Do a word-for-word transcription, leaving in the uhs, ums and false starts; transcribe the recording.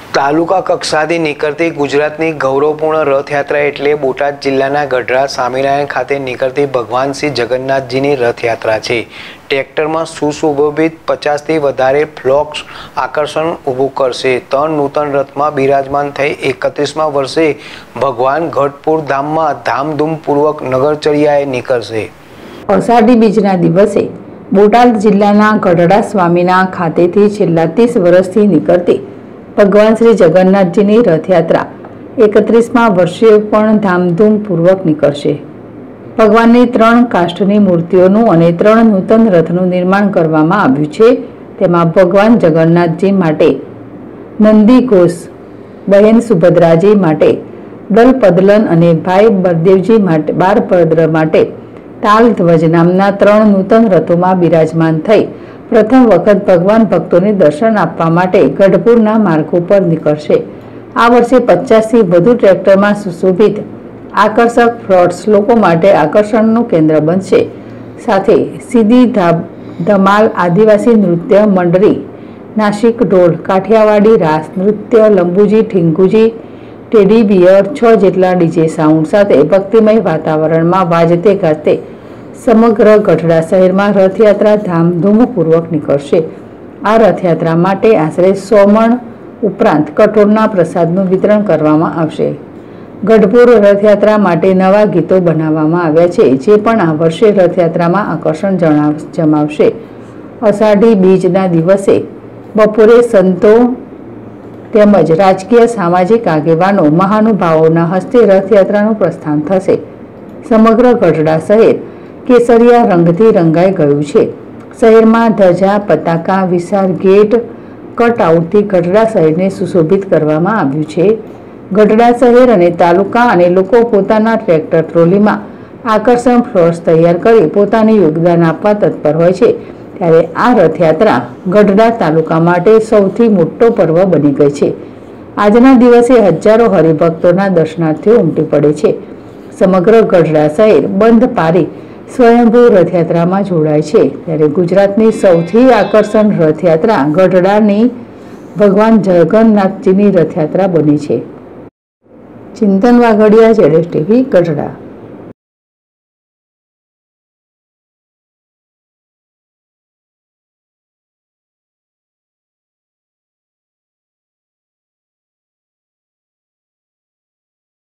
તાલુકા કક્ષાથી નીકળતી ગુજરાતની ગૌરવપૂર્ણ રથયાત્રા એટલે બોટાદ જિલ્લાના ગઢડા સ્વામિનારાયણ ખાતે નીકળતી ભગવાન શ્રી જગન્નાથજીની રથયાત્રા છે। ટ્રેક્ટરમાં સુશોભિત પચાસથી વધારે ફ્લોક્સ આકર્ષણ ઊભું કરશે। ત્રણ નૂતન રથમાં બિરાજમાન થઈ એકત્રીસમા વર્ષે ભગવાન ગઢપુર ધામમાં ધામધૂમપૂર્વક નગરચર્યાએ નીકળશે। અષાઢી બીજના દિવસે બોટાદ જિલ્લાના ગઢડા સ્વામિનારાયણ ખાતેથી છેલ્લા ત્રીસ વર્ષથી નીકળતી ભગવાન શ્રી જગન્નાથજીની રથયાત્રા એકત્રીસમા વર્ષે પણ ધામધૂમપૂર્વક નીકળશે। ભગવાનની ત્રણ કાષ્ઠની મૂર્તિઓનું અને ત્રણ નૂતન રથનું નિર્માણ કરવામાં આવ્યું છે। તેમાં ભગવાન જગન્નાથજી માટે નંદી ઘોષ, બહેન સુભદ્રાજી માટે દલપદલન અને ભાઈ બળદેવજી માટે બારભદ્ર માટે તાલ ધ્વજ નામના ત્રણ નૂતન રથોમાં બિરાજમાન થઈ પ્રથમ વખત ભગવાન ભક્તોને દર્શન આપવા માટે ગઢપુરના માર્ગો પર નીકળશે। આ વર્ષે પચાસથી વધુ ટ્રેક્ટરમાં સુશોભિત આકર્ષક ફ્લોટ્સ લોકો માટે આકર્ષણનું કેન્દ્ર બનશે। સાથે સીધી ધમાલ, આદિવાસી નૃત્ય મંડળી, નાસિક ઢોલ, કાઠિયાવાડી રાસ નૃત્ય, લંબુજી, ઠીંગુજી, ટેડી બિયર, છ જેટલા ડીજે સાઉન્ડ સાથે ભક્તિમય વાતાવરણમાં વાજતે ગાજતે સમગ્ર ગઢડા શહેરમાં રથયાત્રા ધામધૂમપૂર્વક નીકળશે। આ રથયાત્રા માટે આશરે સો મણ ઉપરાંત કઠોળના પ્રસાદનું વિતરણ કરવામાં આવશે। ગઢપુર રથયાત્રા માટે નવા ગીતો બનાવવામાં આવ્યા છે, જે પણ આ વર્ષે રથયાત્રામાં આકર્ષણ જમાવશે। અષાઢી બીજના દિવસે બપોરે સંતો તેમજ રાજકીય સામાજિક આગેવાનો, મહાનુભાવોના હસ્તે રથયાત્રાનું પ્રસ્થાન થશે। સમગ્ર ગઢડા શહેર કેસરિયા રંગથી રંગાઈ ગયું છે। શહેરમાં ધજા, પતાકા, વિશાળ ગેટ, કટઆઉટથી ગઢડા શહેરને સુશોભિત કરવામાં આવ્યું છે। ગઢડા શહેર અને તાલુકા અને લોકો પોતાના ટ્રેક્ટર ટ્રોલીમાં આકર્ષણ ફ્લોટ્સ તૈયાર કરી પોતાનું યોગદાન આપવા તત્પર હોય છે। ત્યારે આ રથયાત્રા ગઢડા તાલુકા માટે સૌથી મોટો પર્વ બની ગઈ છે। આજના દિવસે હજારો હરિભક્તોના દર્શનાર્થીઓ ઉમટી પડે છે। સમગ્ર ગઢડા શહેર બંધ પારી સ્વયંભૂ રથયાત્રામાં જોડાય છે। ત્યારે ગુજરાતની સૌથી આકર્ષણ રથયાત્રા ગઢડાની ભગવાન જગન્નાથજીની રથયાત્રા બની છે। ચિંતન વાઘડિયા, જેડેશ ટીવી, ગઢડા।